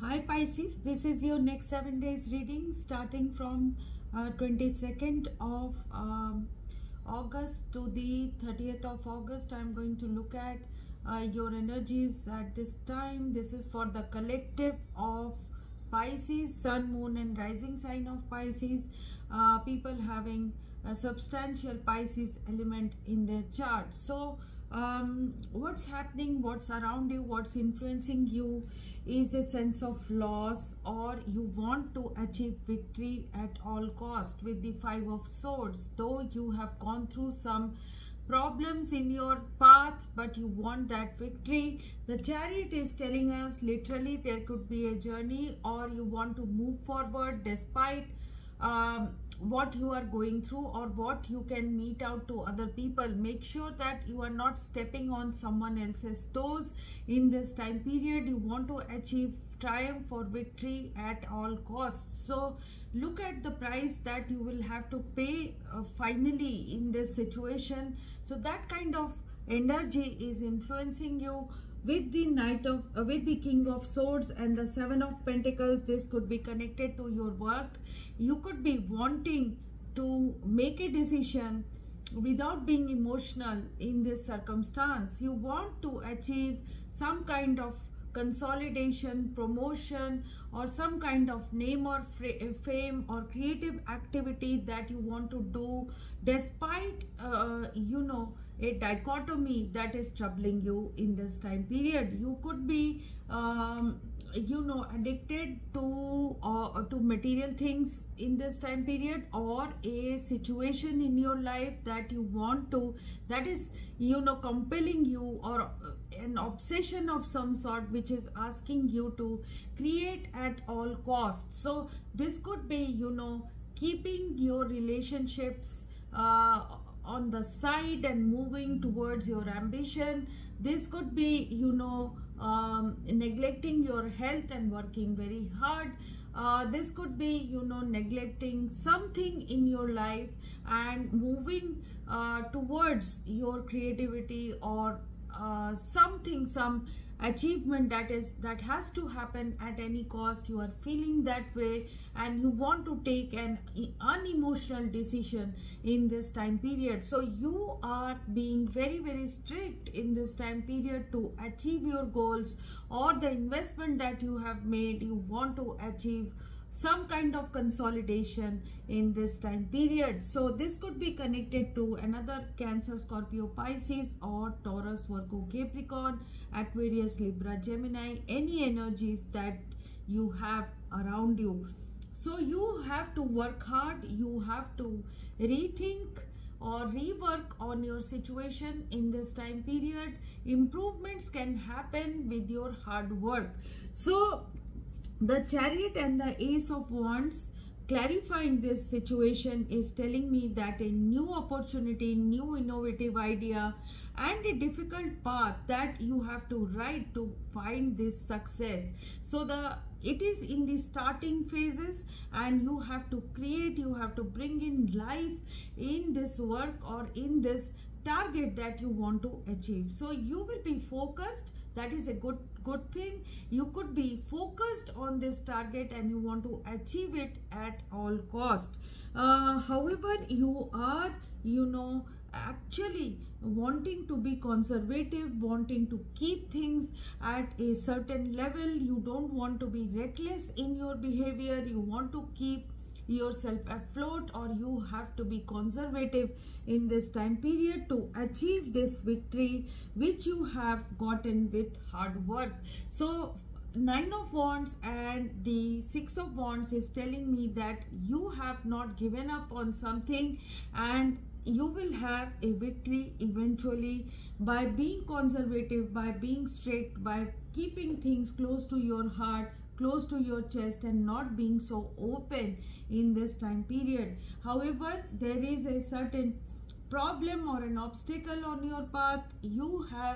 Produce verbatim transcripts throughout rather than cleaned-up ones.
Hi Pisces, this is your next seven days reading starting from uh, twenty-second of um, August to the thirtieth of August. I'm going to look at uh, your energies at this time. This is for the collective of Pisces, Sun, Moon and rising sign of Pisces, uh, people having a substantial Pisces element in their chart. So um what's happening, what's around you, what's influencing you is a sense of loss, or you want to achieve victory at all cost with the Five of Swords. Though you have gone through some problems in your path, but you want that victory. The Chariot is telling us literally there could be a journey, or you want to move forward despite um, what you are going through or what you can meet out to other people. Make sure that you are not stepping on someone else's toes in this time period. You want to achieve triumph or victory at all costs. So look at the price that you will have to pay uh, finally in this situation. So that kind of energy is influencing you with the Knight of uh, with the King of Swords and the Seven of Pentacles. This could be connected to your work. You could be wanting to make a decision without being emotional in this circumstance. You want to achieve some kind of consolidation, promotion, or some kind of name or fame or creative activity that you want to do despite uh, you know a dichotomy that is troubling you in this time period. You could be um, you know addicted to uh, to material things in this time period, or a situation in your life that you want to, that is you know compelling you, or an obsession of some sort which is asking you to create at all costs. So this could be you know keeping your relationships uh, on the side and moving towards your ambition. This could be you know um, neglecting your health and working very hard. Uh, this could be you know neglecting something in your life and moving uh, towards your creativity, or uh, something, some achievement that is that has to happen at any cost. You are feeling that way and you want to take an unemotional decision in this time period. So you are being very very strict in this time period to achieve your goals, or the investment that you have made. You want to achieve some kind of consolidation in this time period. So this could be connected to another Cancer, Scorpio, Pisces, or Taurus, Virgo, Capricorn, Aquarius, Libra, Gemini, any energies that you have around you. So you have to work hard, you have to rethink or rework on your situation in this time period. Improvements can happen with your hard work. So the Chariot and the Ace of Wands clarifying this situation is telling me that a new opportunity, new innovative idea, and a difficult path that you have to ride to find this success. So the it is in the starting phases, and you have to create, you have to bring in life in this work or in this target that you want to achieve. So you will be focused. That is a good good thing. You could be focused on this target and you want to achieve it at all cost. Uh, however, you are you know actually wanting to be conservative, wanting to keep things at a certain level. You don't want to be reckless in your behavior. You want to keep yourself afloat, or you have to be conservative in this time period to achieve this victory which you have gotten with hard work. So Nine of Wands and the Six of Wands is telling me that you have not given up on something, and you will have a victory eventually by being conservative, by being strict, by keeping things close to your heart, close to your chest, and not being so open in this time period. However, there is a certain problem or an obstacle on your path. You have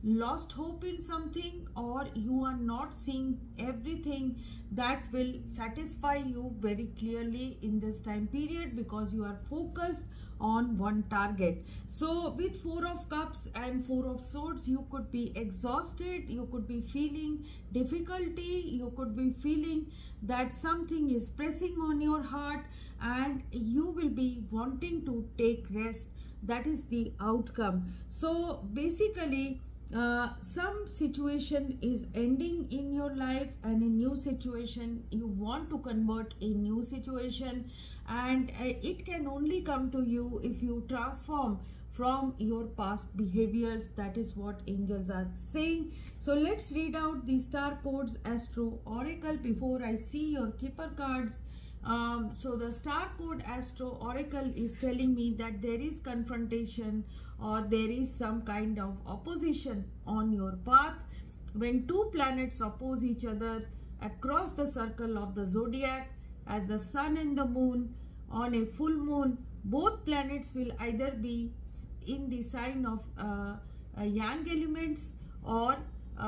lost hope in something, or you are not seeing everything that will satisfy you very clearly in this time period, because you are focused on one target. So with Four of Cups and Four of Swords, you could be exhausted, you could be feeling difficulty, you could be feeling that something is pressing on your heart, and you will be wanting to take rest. That is the outcome. So basically, uh, some situation is ending in your life, and a new situation, you want to convert a new situation, and uh, it can only come to you if you transform from your past behaviors. That is what angels are saying. So let's read out the Star Codes Astro Oracle before I see your Keeper cards. Um, so the Star Code Astro Oracle is telling me that there is confrontation, or there is some kind of opposition on your path. When two planets oppose each other across the circle of the zodiac, as the sun and the moon on a full moon, both planets will either be in the sign of uh, uh, yang elements, or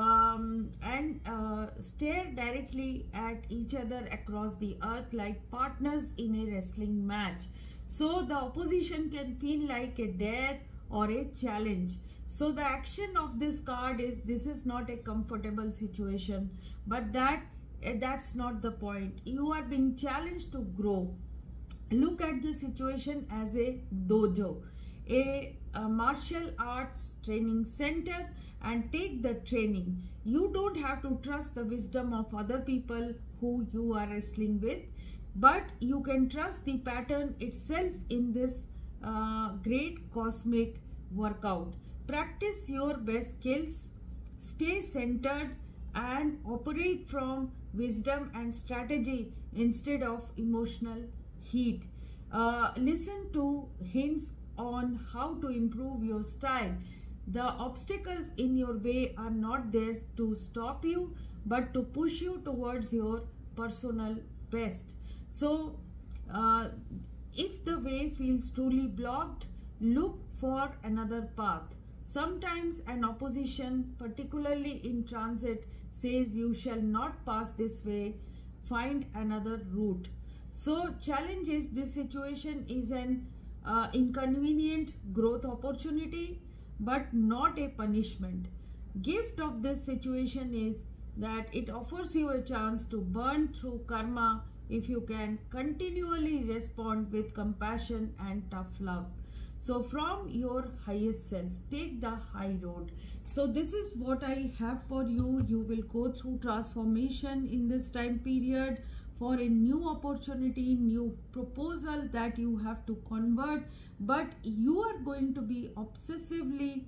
um, and uh, stare directly at each other across the earth like partners in a wrestling match. So the opposition can feel like a dare or a challenge. So the action of this card is, this is not a comfortable situation, but that that's not the point. You are being challenged to grow. Look at the situation as a dojo, a, a martial arts training center, and take the training. You don't have to trust the wisdom of other people who you are wrestling with, but you can trust the pattern itself in this uh, great cosmic workout. Practice your best skills, stay centered, and operate from wisdom and strategy instead of emotional heat. Uh, listen to hints on how to improve your style. The obstacles in your way are not there to stop you, but to push you towards your personal best. So uh, if the way feels truly blocked, look for another path. Sometimes an opposition, particularly in transit, says you shall not pass this way, find another route. So challenge is, this situation is an uh, inconvenient growth opportunity, but not a punishment. Gift of this situation is that it offers you a chance to burn through karma if you can continually respond with compassion and tough love. So from your highest self, take the high road. So this is what I have for you. You will go through transformation in this time period for a new opportunity, new proposal that you have to convert, but you are going to be obsessively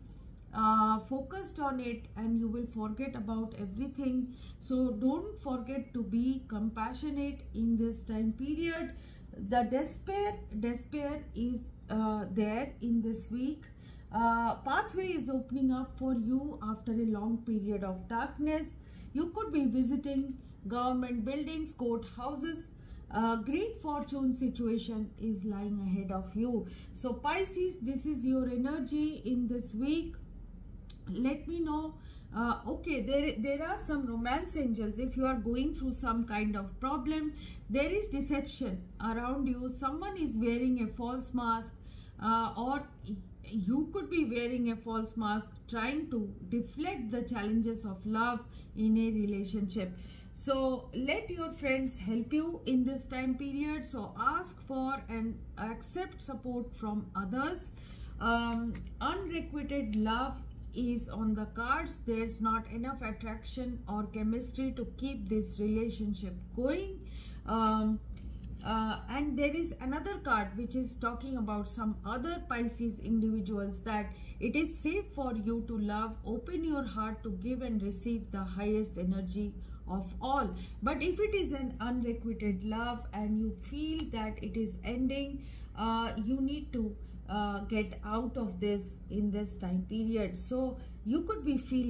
uh, focused on it, and you will forget about everything. So don't forget to be compassionate in this time period. The despair, despair is uh, there in this week. Uh, pathway is opening up for you after a long period of darkness. You could be visiting government buildings, courthouses. Uh, great fortune situation is lying ahead of you. So Pisces, this is your energy in this week. Let me know. Uh, okay, there, there are some romance angels. If you are going through some kind of problem, there is deception around you. Someone is wearing a false mask, uh, or you could be wearing a false mask, trying to deflect the challenges of love in a relationship. So let your friends help you in this time period. So ask for and accept support from others. Um, unrequited love is on the cards. There's not enough attraction or chemistry to keep this relationship going. Um, uh, and there is another card which is talking about some other Pisces individuals, that it is safe for you to love. Open your heart to give and receive the highest energy of all. But if it is an unrequited love and you feel that it is ending, uh, you need to uh, get out of this in this time period. So you could be feeling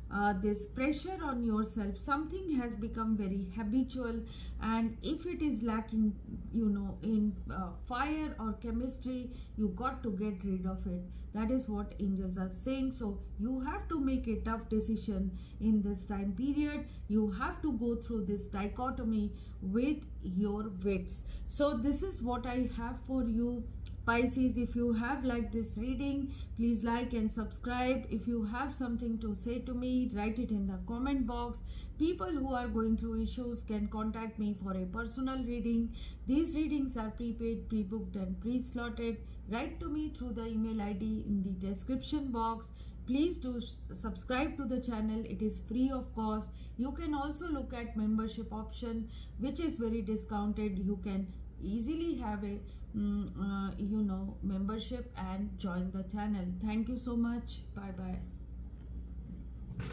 uh, this pressure on yourself. Something has become very habitual, and if it is lacking, you know, in uh, fire or chemistry, you got to get rid of it. That is what angels are saying. So you have to make a tough decision in this time period. You have to go through this dichotomy with your wits. So this is what I have for you, Pisces. If you have liked this reading, please like and subscribe. If you have something to say to me, write it in the comment box. People who are going through issues can contact me for a personal reading. These readings are prepaid, pre-booked and pre-slotted. Write to me through the email I D in the description box. Please do subscribe to the channel. It is free of cost. You can also look at membership option, which is very discounted. You can easily have a mm, uh, you know membership and join the channel. Thank you so much. Bye bye.